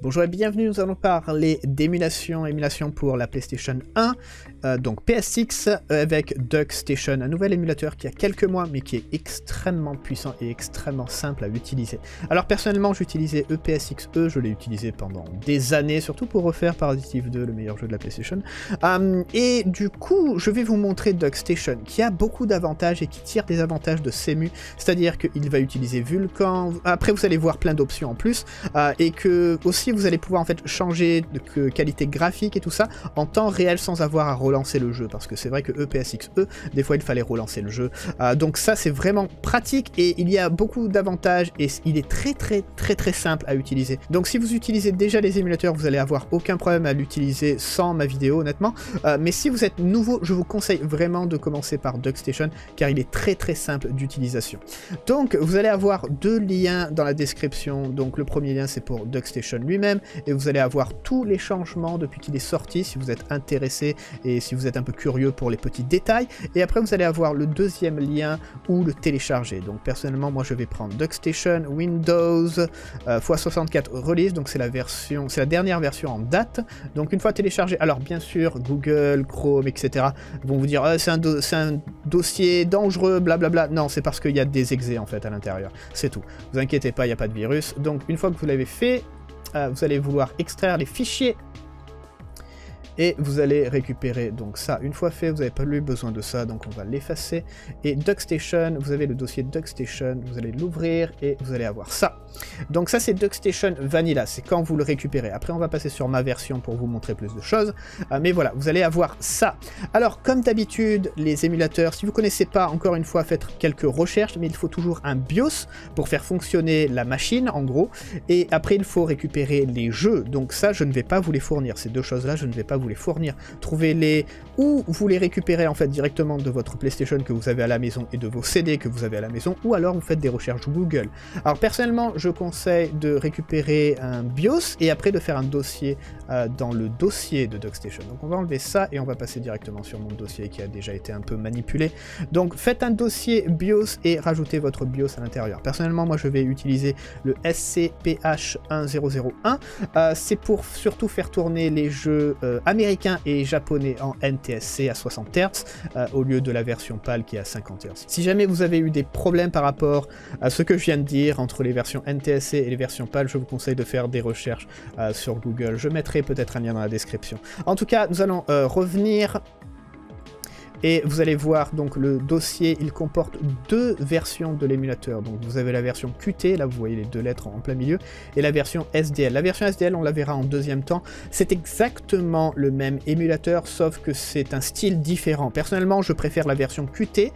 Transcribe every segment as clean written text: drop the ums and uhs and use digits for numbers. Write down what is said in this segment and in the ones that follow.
Bonjour et bienvenue, nous allons parler émulation pour la PlayStation 1, donc PSX avec DuckStation, un nouvel émulateur qui a quelques mois mais qui est extrêmement puissant et extrêmement simple à utiliser. Alors personnellement j'utilisais EPSXE, je l'ai utilisé pendant des années, surtout pour refaire Parasitive 2, le meilleur jeu de la PlayStation. Et du coup je vais vous montrer DuckStation qui a beaucoup d'avantages et qui tire des avantages de Cemu, c'est-à-dire qu'il va utiliser Vulkan, après vous allez voir plein d'options en plus, et que aussi vous allez pouvoir en fait changer de qualité graphique et tout ça en temps réel sans avoir à relancer le jeu, parce que c'est vrai que EPSXE, des fois il fallait relancer le jeu, donc ça c'est vraiment pratique et il y a beaucoup d'avantages et il est très simple à utiliser. Donc si vous utilisez déjà les émulateurs, vous allez avoir aucun problème à l'utiliser sans ma vidéo honnêtement, mais si vous êtes nouveau, je vous conseille vraiment de commencer par DuckStation car il est très simple d'utilisation. Donc vous allez avoir deux liens dans la description, donc le premier lien c'est pour DuckStation lui-même et vous allez avoir tous les changements depuis qu'il est sorti si vous êtes intéressé et si vous êtes un peu curieux pour les petits détails, et après vous allez avoir le deuxième lien où le télécharger. Donc personnellement moi je vais prendre DuckStation Windows x64 Release, donc c'est la dernière version en date. Donc une fois téléchargé, alors bien sûr Google, Chrome, etc. vont vous dire c'est un dossier dangereux, blablabla. Non, c'est parce qu'il y a des exés en fait à l'intérieur, c'est tout. Vous inquiétez pas, il n'y a pas de virus. Donc une fois que vous l'avez fait, vous allez vouloir extraire les fichiers et vous allez récupérer donc ça. Une fois fait, vous n'avez pas eu besoin de ça, donc on va l'effacer. Et DuckStation, vous avez le dossier DuckStation, vous allez l'ouvrir et vous allez avoir ça. Donc ça c'est DuckStation Vanilla, c'est quand vous le récupérez. Après on va passer sur ma version pour vous montrer plus de choses, mais voilà, vous allez avoir ça. Alors comme d'habitude, les émulateurs, si vous ne connaissez pas, encore une fois, faites quelques recherches, mais il faut toujours un BIOS pour faire fonctionner la machine en gros, et après il faut récupérer les jeux. Donc ça je ne vais pas vous les fournir, ces deux choses là je ne vais pas vous les fournir. Trouvez-les ou vous les récupérez en fait directement de votre PlayStation que vous avez à la maison et de vos CD que vous avez à la maison, ou alors vous faites des recherches Google. Alors personnellement je conseille de récupérer un BIOS et après de faire un dossier dans le dossier de DuckStation. Donc on va enlever ça et on va passer directement sur mon dossier qui a déjà été un peu manipulé. Donc faites un dossier BIOS et rajoutez votre BIOS à l'intérieur. Personnellement moi je vais utiliser le SCPH1001, c'est pour surtout faire tourner les jeux américains et japonais en NTSC à 60 Hz au lieu de la version PAL qui est à 50 Hz. Si jamais vous avez eu des problèmes par rapport à ce que je viens de dire entre les versions NTSC et les versions PAL, je vous conseille de faire des recherches sur Google. Je mettrai peut-être un lien dans la description. En tout cas, nous allons revenir. Et vous allez voir donc le dossier, il comporte deux versions de l'émulateur. Donc vous avez la version QT, là vous voyez les deux lettres en plein milieu, et la version SDL. La version SDL on la verra en deuxième temps. C'est exactement le même émulateur, sauf que c'est un style différent. Personnellement je préfère la version QT,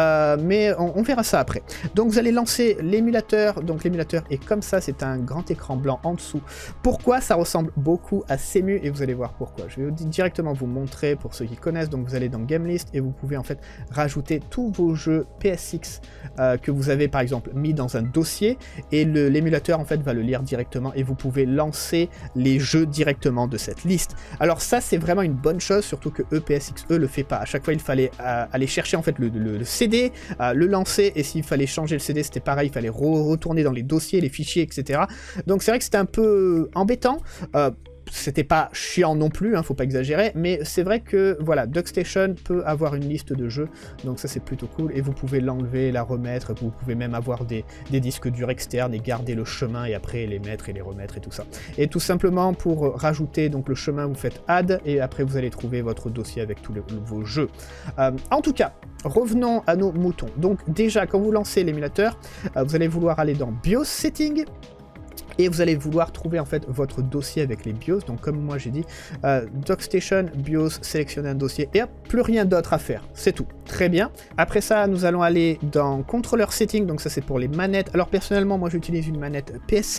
mais on verra ça après. Donc vous allez lancer l'émulateur, donc l'émulateur est comme ça, c'est un grand écran blanc en dessous. Pourquoi? Ça ressemble beaucoup à Cemu et vous allez voir pourquoi. Je vais directement vous montrer pour ceux qui connaissent. Donc vous allez dans Game List et vous pouvez en fait rajouter tous vos jeux PSX que vous avez par exemple mis dans un dossier, et l'émulateur en fait va le lire directement et vous pouvez lancer les jeux directement de cette liste. Alors ça c'est vraiment une bonne chose, surtout que EPSXE le fait pas. À chaque fois il fallait aller chercher en fait le CD, le lancer, et s'il fallait changer le CD c'était pareil, il fallait retourner dans les dossiers, les fichiers, etc. Donc c'est vrai que c'était un peu embêtant. C'était pas chiant non plus, hein, faut pas exagérer, mais c'est vrai que voilà, DuckStation peut avoir une liste de jeux, donc ça c'est plutôt cool, et vous pouvez l'enlever, la remettre, vous pouvez même avoir des disques durs externes et garder le chemin et après les mettre et les remettre et tout ça. Et tout simplement pour rajouter donc le chemin, vous faites add et après vous allez trouver votre dossier avec tous vos jeux. En tout cas, revenons à nos moutons. Donc déjà quand vous lancez l'émulateur, vous allez vouloir aller dans BIOS Setting. Et vous allez vouloir trouver en fait votre dossier avec les BIOS. Donc comme moi j'ai dit, DuckStation, BIOS, sélectionner un dossier et hop, plus rien d'autre à faire. C'est tout. Très bien. Après ça, nous allons aller dans Controller Setting. Donc ça c'est pour les manettes. Alors personnellement, moi j'utilise une manette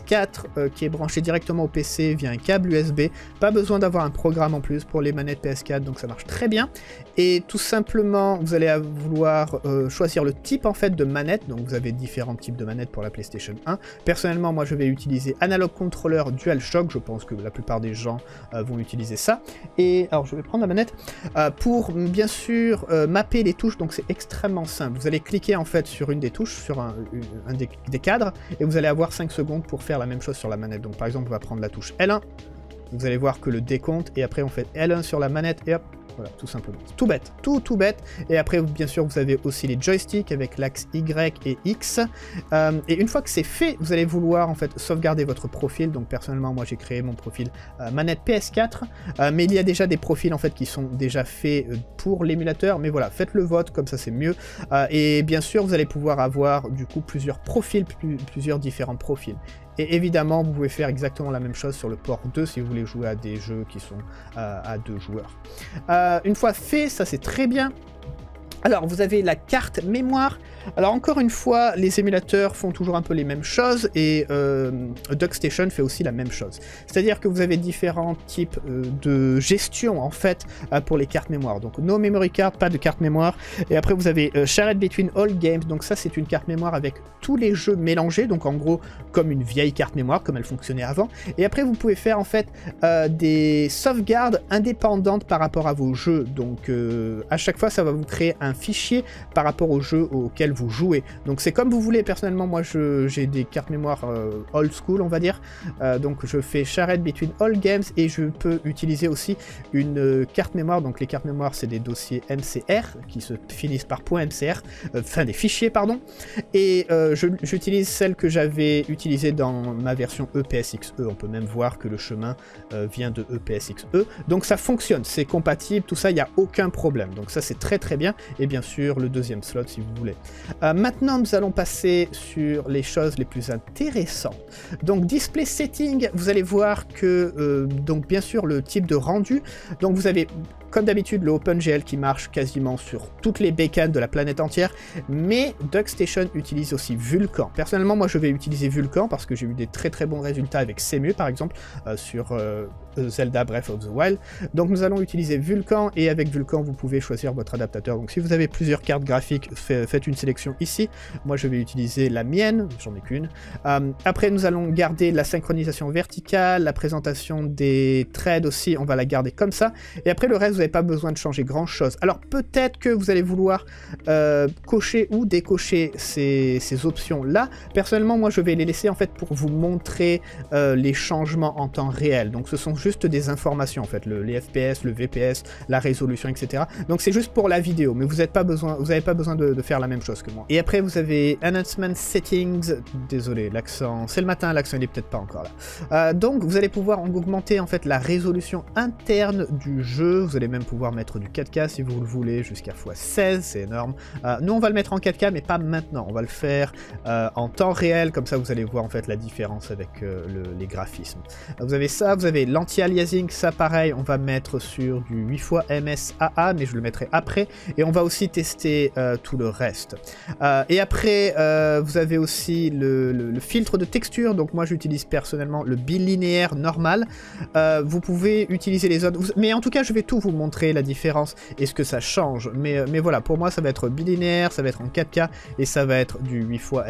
PS4 qui est branchée directement au PC via un câble USB. Pas besoin d'avoir un programme en plus pour les manettes PS4. Donc ça marche très bien. Et tout simplement, vous allez vouloir choisir le type en fait de manette. Donc vous avez différents types de manettes pour la PlayStation 1. Personnellement, moi je vais utiliser Analog Controller DualShock, je pense que la plupart des gens vont utiliser ça. Et alors je vais prendre la manette pour bien sûr mapper les touches, donc c'est extrêmement simple. Vous allez cliquer en fait sur une des touches, sur un des cadres, et vous allez avoir 5 secondes pour faire la même chose sur la manette. Donc par exemple, on va prendre la touche L1, vous allez voir que le décompte, et après on fait L1 sur la manette, et hop, voilà, tout simplement. Tout bête, tout bête. Et après, bien sûr, vous avez aussi les joysticks avec l'axe Y et X. Et une fois que c'est fait, vous allez vouloir en fait sauvegarder votre profil. Donc personnellement, moi j'ai créé mon profil manette PS4. Mais il y a déjà des profils en fait qui sont déjà faits pour l'émulateur. Mais voilà, faites le vote, comme ça c'est mieux. Et bien sûr, vous allez pouvoir avoir du coup plusieurs profils, plusieurs différents profils. Et évidemment, vous pouvez faire exactement la même chose sur le port 2 si vous voulez jouer à des jeux qui sont à 2 joueurs. Une fois fait, ça c'est très bien. Alors, vous avez la carte mémoire. Alors, encore une fois, les émulateurs font toujours un peu les mêmes choses et DuckStation fait aussi la même chose. C'est-à-dire que vous avez différents types de gestion, en fait, pour les cartes mémoire. Donc, no memory card, pas de carte mémoire. Et après, vous avez Shared Between All Games. Donc, ça, c'est une carte mémoire avec tous les jeux mélangés. Donc, en gros, comme une vieille carte mémoire, comme elle fonctionnait avant. Et après, vous pouvez faire, en fait, des sauvegardes indépendantes par rapport à vos jeux. Donc, à chaque fois, ça va vous créer un fichier par rapport au jeu auquel vous jouez. Donc c'est comme vous voulez. Personnellement, moi j'ai des cartes mémoire old school, on va dire. Donc je fais Shared Between All Games et je peux utiliser aussi une carte mémoire. Donc les cartes mémoire, c'est des dossiers MCR qui se finissent par .mcr, enfin des fichiers, pardon. Et j'utilise celle que j'avais utilisée dans ma version EPSXE. On peut même voir que le chemin vient de EPSXE. Donc ça fonctionne, c'est compatible, tout ça, il n'y a aucun problème. Donc ça c'est très bien. Et bien sûr le deuxième slot si vous voulez. Maintenant nous allons passer sur les choses les plus intéressantes. Donc display setting, vous allez voir que donc bien sûr le type de rendu, donc vous avez comme d'habitude le OpenGL qui marche quasiment sur toutes les bécanes de la planète entière, mais DuckStation utilise aussi Vulkan. Personnellement moi je vais utiliser Vulkan parce que j'ai eu des très bons résultats avec Cemu par exemple sur Zelda Breath of the Wild. Donc nous allons utiliser Vulkan et avec Vulkan vous pouvez choisir votre adaptateur. Donc si vous avez plusieurs cartes graphiques, faites une sélection ici. Moi je vais utiliser la mienne, j'en ai qu'une. Après nous allons garder la synchronisation verticale, la présentation des threads aussi, on va la garder comme ça. Et après le reste vous n'avez pas besoin de changer grand chose. Alors peut-être que vous allez vouloir cocher ou décocher ces options là. Personnellement moi je vais les laisser en fait pour vous montrer les changements en temps réel. Donc ce sont juste des informations en fait, les FPS, le VPS, la résolution, etc. Donc c'est juste pour la vidéo, mais vous n'avez pas besoin de faire la même chose que moi. Et après vous avez Enhancement Settings, désolé l'accent, c'est le matin, l'accent il est peut-être pas encore là. Donc vous allez pouvoir augmenter en fait la résolution interne du jeu, vous allez même pouvoir mettre du 4K si vous le voulez, jusqu'à x16, c'est énorme. Nous on va le mettre en 4K mais pas maintenant, on va le faire en temps réel, comme ça vous allez voir en fait la différence avec les graphismes. Vous avez ça, vous avez l'anti-aliasing, ça pareil, on va mettre sur du 8 x MSAA, mais je le mettrai après, et on va aussi tester tout le reste. Et après, vous avez aussi le filtre de texture, donc moi j'utilise personnellement le bilinéaire normal. Vous pouvez utiliser les autres, mais en tout cas je vais tout vous montrer la différence et ce que ça change, mais voilà, pour moi ça va être bilinéaire, ça va être en 4K, et ça va être du 8 x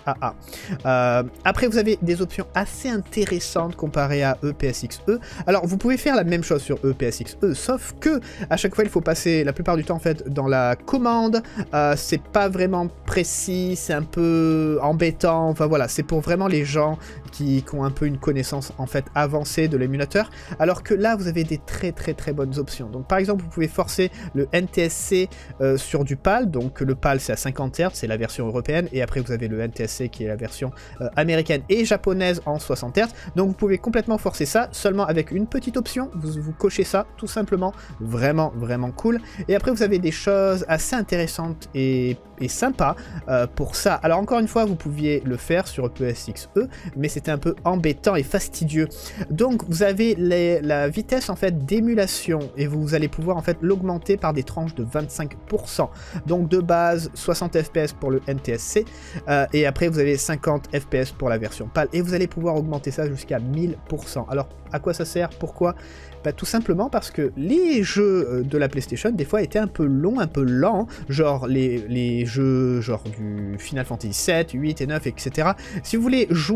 MSAA. Après vous avez des options assez intéressantes comparées à EPSXE. Alors vous pouvez faire la même chose sur EPSXE, sauf que à chaque fois il faut passer la plupart du temps en fait dans la commande, c'est pas vraiment précis, c'est un peu embêtant, enfin voilà, c'est pour vraiment les gens qui ont un peu une connaissance en fait avancée de l'émulateur, alors que là vous avez des très bonnes options. Donc par exemple vous pouvez forcer le NTSC sur du PAL, donc le PAL c'est à 50 Hz, c'est la version européenne, et après vous avez le NTSC qui est la version américaine et japonaise en 60 Hz, donc vous pouvez complètement forcer ça seulement avec une petite option, vous cochez ça tout simplement, vraiment cool. Et après vous avez des choses assez intéressantes et sympas pour ça. Alors encore une fois vous pouviez le faire sur EPSXE, mais c'était un peu embêtant et fastidieux. Donc vous avez la vitesse en fait d'émulation et vous allez pouvoir en fait l'augmenter par des tranches de 25%. Donc de base 60 fps pour le NTSC et après vous avez 50 fps pour la version PAL et vous allez pouvoir augmenter ça jusqu'à 1000%. Alors à quoi ça sert? Pourquoi? Bah, tout simplement parce que les jeux de la PlayStation des fois étaient un peu longs, un peu lents, genre les jeux genre du Final Fantasy 7, 8 et 9, etc. Si vous voulez jouer en fait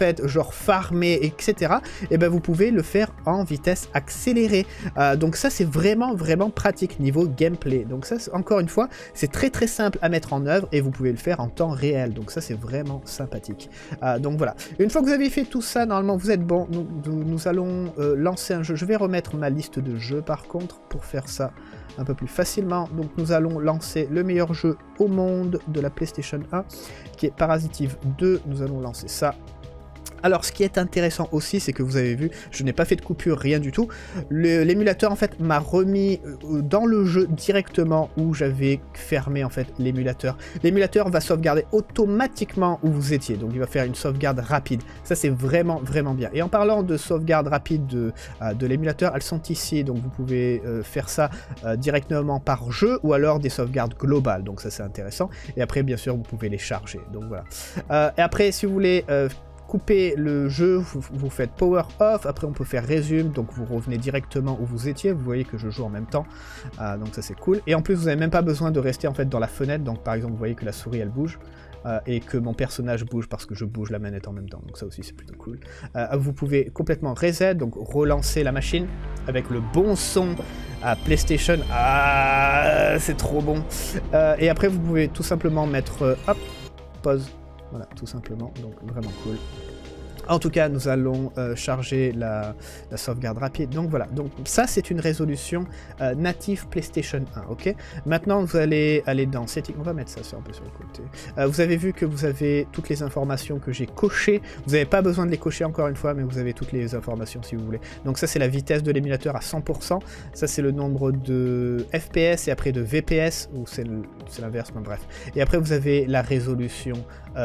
faites genre farmer, etc., et ben vous pouvez le faire en vitesse accélérée. Donc ça c'est vraiment pratique niveau gameplay. Donc ça encore une fois c'est très simple à mettre en œuvre et vous pouvez le faire en temps réel. Donc ça c'est vraiment sympathique. Donc voilà. Une fois que vous avez fait tout ça, normalement vous êtes bon. Nous allons lancer un jeu. Je vais remettre ma liste de jeux par contre pour faire ça un peu plus facilement. Donc nous allons lancer le meilleur jeu au monde de la PlayStation 1 qui est Parasite Eve 2. Nous allons lancer ça. Alors ce qui est intéressant aussi, c'est que vous avez vu, je n'ai pas fait de coupure, rien du tout. L'émulateur en fait m'a remis dans le jeu directement où j'avais fermé en fait l'émulateur. L'émulateur va sauvegarder automatiquement où vous étiez, donc il va faire une sauvegarde rapide. Ça c'est vraiment bien. Et en parlant de sauvegarde rapide de l'émulateur, elles sont ici, donc vous pouvez faire ça directement par jeu ou alors des sauvegardes globales, donc ça c'est intéressant. Et après bien sûr vous pouvez les charger, donc voilà. Et après si vous voulez... couper le jeu, vous faites power off, après on peut faire résume, donc vous revenez directement où vous étiez, vous voyez que je joue en même temps, donc ça c'est cool. Et en plus vous n'avez même pas besoin de rester en fait dans la fenêtre, donc par exemple vous voyez que la souris elle bouge, et que mon personnage bouge parce que je bouge la manette en même temps, donc ça aussi c'est plutôt cool. Vous pouvez complètement reset, donc relancer la machine avec le bon son à PlayStation, c'est trop bon. Et après vous pouvez tout simplement mettre, hop, pause. Voilà, tout simplement, donc vraiment cool. En tout cas, nous allons charger la sauvegarde rapide. Donc voilà, donc ça c'est une résolution native PlayStation 1, ok. Maintenant, vous allez aller dans Settings, on va mettre ça un peu sur le côté. Vous avez vu que vous avez toutes les informations que j'ai cochées. Vous n'avez pas besoin de les cocher encore une fois, mais vous avez toutes les informations si vous voulez. Donc ça c'est la vitesse de l'émulateur à 100%. Ça c'est le nombre de FPS et après de VPS, ou c'est l'inverse, mais bref. Et après vous avez la résolution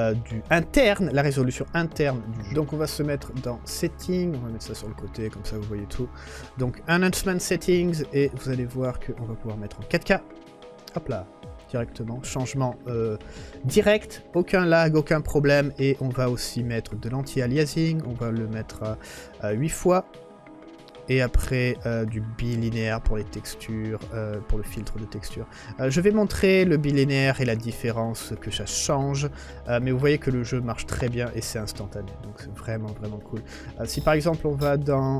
la résolution interne du jeu. Donc on va se mettre dans Settings, on va mettre ça sur le côté, comme ça vous voyez tout. Donc Enhancement Settings, et vous allez voir qu'on va pouvoir mettre en 4K. Hop là, directement, changement direct, aucun lag, aucun problème, et on va aussi mettre de l'anti-aliasing, on va le mettre à 8 fois. Et après du bilinéaire pour les textures, pour le filtre de texture. Je vais montrer le bilinéaire et la différence que ça change, mais vous voyez que le jeu marche très bien et c'est instantané, donc c'est vraiment cool. Si par exemple on va dans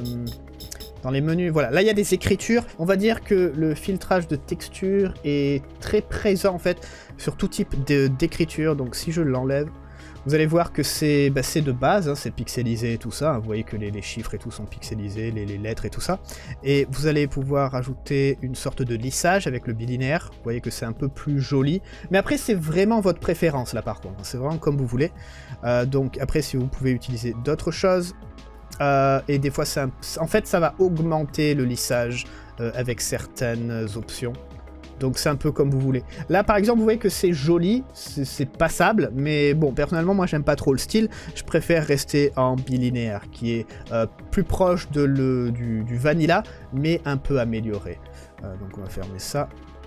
les menus, voilà, là il y a des écritures, on va dire que le filtrage de texture est très présent en fait sur tout type d'écriture, donc si je l'enlève, vous allez voir que c'est de base, hein, c'est pixelisé et tout ça, hein, vous voyez que les chiffres et tout sont pixelisés, les lettres et tout ça, et vous allez pouvoir ajouter une sorte de lissage avec le bilinéaire, vous voyez que c'est un peu plus joli, mais après c'est vraiment votre préférence là par contre, c'est vraiment comme vous voulez, donc après si vous pouvez utiliser d'autres choses, et des fois en fait ça va augmenter le lissage avec certaines options. Donc c'est un peu comme vous voulez. Là par exemple vous voyez que c'est joli, c'est passable, mais bon personnellement moi j'aime pas trop le style, je préfère rester en bilinéaire qui est plus proche du vanilla mais un peu amélioré. Donc on va fermer ça.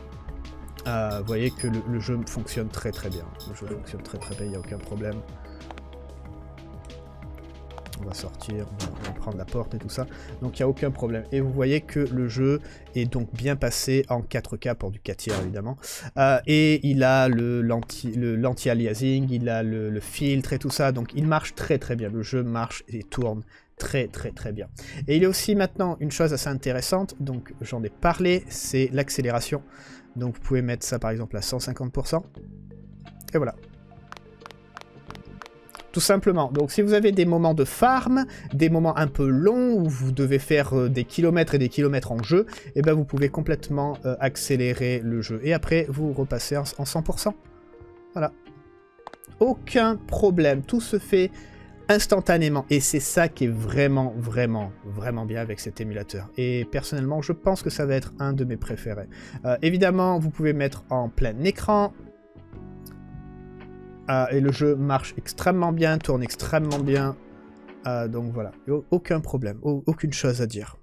Vous voyez que le jeu fonctionne très bien, le jeu fonctionne très bien, il n'y a aucun problème. On va sortir, on va prendre la porte et tout ça, donc il n'y a aucun problème. Et vous voyez que le jeu est donc bien passé en 4K pour du 4 tiers évidemment, et il a l'anti-aliasing, il a le filtre et tout ça, donc il marche très bien, le jeu marche et tourne très bien. Et il y a aussi maintenant une chose assez intéressante, donc j'en ai parlé, c'est l'accélération. Donc vous pouvez mettre ça par exemple à 150%, et voilà. Tout simplement. Donc si vous avez des moments de farm, des moments un peu longs où vous devez faire des kilomètres et des kilomètres en jeu, et ben vous pouvez complètement accélérer le jeu. Et après vous repassez en 100%. Voilà. Aucun problème. Tout se fait instantanément. Et c'est ça qui est vraiment bien avec cet émulateur. Et personnellement, je pense que ça va être un de mes préférés. Évidemment, vous pouvez mettre en plein écran. Et le jeu marche extrêmement bien, tourne extrêmement bien. Donc voilà, aucun problème, aucune chose à dire.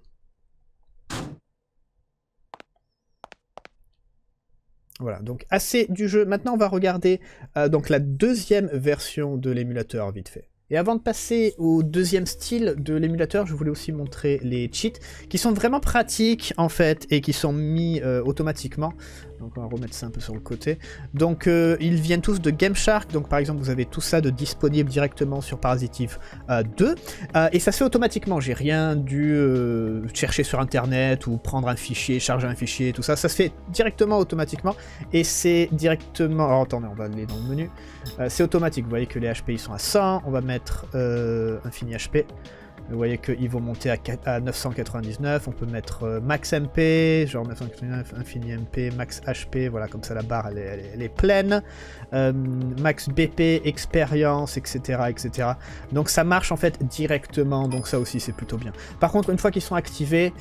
Voilà, donc assez du jeu. Maintenant, on va regarder donc la deuxième version de l'émulateur vite fait. Et avant de passer au deuxième style de l'émulateur, je voulais aussi montrer les cheats, qui sont vraiment pratiques en fait, et qui sont mis automatiquement. Donc on va remettre ça un peu sur le côté. Donc ils viennent tous de Gameshark, donc par exemple vous avez tout ça de disponible directement sur Parasitive 2. Et ça se fait automatiquement, j'ai rien dû chercher sur internet ou prendre un fichier, charger un fichier, tout ça. Ça se fait directement automatiquement, et c'est directement... Alors attendez, on va aller dans le menu. C'est automatique, vous voyez que les HP ils sont à 100, on va mettre Infini HP. Vous voyez qu'ils vont monter à 999, on peut mettre max MP, genre 999, infini MP, max HP, voilà, comme ça la barre elle est pleine, max BP, expérience, etc., etc. Donc ça marche en fait directement, donc ça aussi c'est plutôt bien. Par contre, une fois qu'ils sont activés,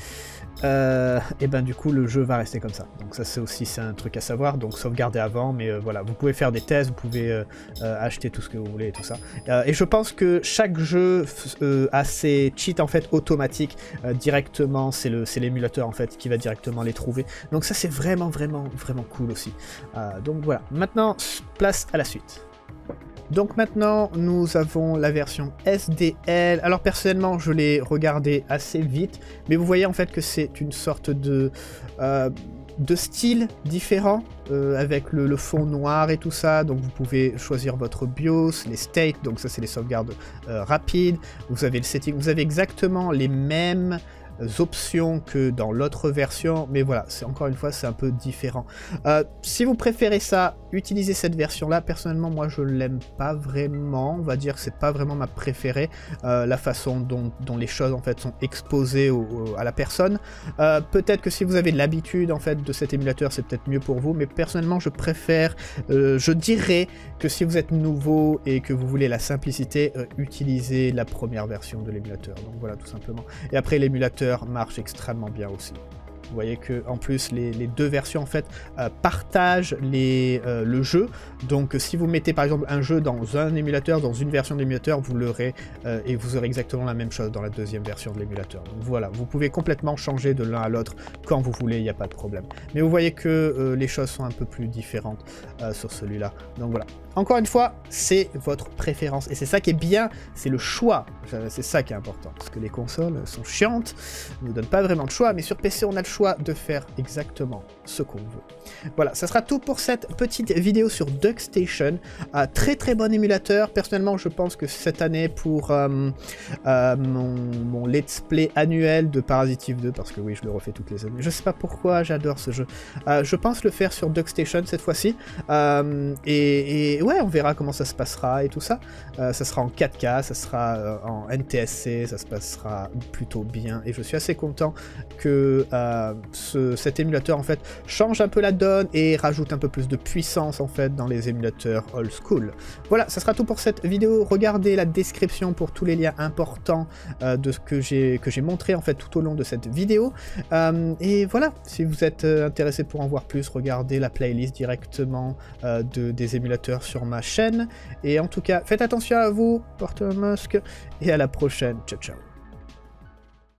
et ben du coup le jeu va rester comme ça. Donc ça c'est un truc à savoir, donc sauvegarder avant, mais voilà, vous pouvez faire des tests, vous pouvez acheter tout ce que vous voulez et tout ça. Et je pense que chaque jeu a ses cheats en fait automatiques directement, c'est l'émulateur en fait qui va directement les trouver. Donc ça c'est vraiment cool aussi. Donc voilà, maintenant place à la suite. Donc maintenant, nous avons la version SDL. Alors personnellement, je l'ai regardé assez vite, mais vous voyez en fait que c'est une sorte de style différent, avec le fond noir et tout ça. Donc vous pouvez choisir votre BIOS, les states, donc ça c'est les sauvegardes rapides. Vous avez le setting, vous avez exactement les mêmes options que dans l'autre version, mais voilà, c'est encore une fois c'est un peu différent. Si vous préférez ça, utilisez cette version là. Personnellement moi je l'aime pas vraiment, on va dire que c'est pas vraiment ma préférée, la façon dont les choses en fait sont exposées à la personne. Peut-être que si vous avez l'habitude en fait de cet émulateur, c'est peut-être mieux pour vous, mais personnellement je préfère, je dirais que si vous êtes nouveau et que vous voulez la simplicité, utilisez la première version de l'émulateur. Donc voilà, tout simplement. Et après l'émulateur marche extrêmement bien aussi. Vous voyez que en plus les deux versions en fait partagent le jeu. Donc si vous mettez par exemple un jeu dans un émulateur, dans une version de l'émulateur, vous l'aurez et vous aurez exactement la même chose dans la deuxième version de l'émulateur. Donc voilà, vous pouvez complètement changer de l'un à l'autre quand vous voulez, il n'y a pas de problème. Mais vous voyez que les choses sont un peu plus différentes sur celui-là. Donc voilà. Encore une fois, c'est votre préférence. Et c'est ça qui est bien, c'est le choix. C'est ça qui est important. Parce que les consoles sont chiantes, ne nous donnent pas vraiment de choix, mais sur PC, on a le choix de faire exactement ce qu'on veut. Voilà, ça sera tout pour cette petite vidéo sur DuckStation. Très bon émulateur. Personnellement, je pense que cette année, pour mon let's play annuel de Parasitive 2, parce que oui, je le refais toutes les années. Je sais pas pourquoi, j'adore ce jeu. Je pense le faire sur DuckStation cette fois-ci. Et ouais, on verra comment ça se passera et tout ça. Ça sera en 4K, ça sera en NTSC, ça se passera plutôt bien. Et je suis assez content que cet émulateur en fait change un peu la donne et rajoute un peu plus de puissance en fait dans les émulateurs old school. Voilà, ça sera tout pour cette vidéo. Regardez la description pour tous les liens importants de ce que j'ai montré en fait tout au long de cette vidéo. Et voilà, si vous êtes intéressé pour en voir plus, regardez la playlist directement des émulateurs sur ma chaîne. Et en tout cas, faites attention à vous, portez un masque et à la prochaine. Ciao ciao.